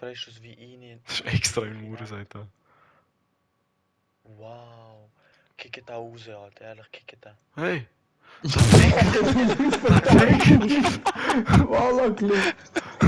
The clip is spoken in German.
Freischuss wie ihn. Das ist extra im Mauer, sagt er. Wow. Kickt da raus, Alter. Ehrlich, kickt da. Hey! Das ist Das Ding! Wallah, Glück.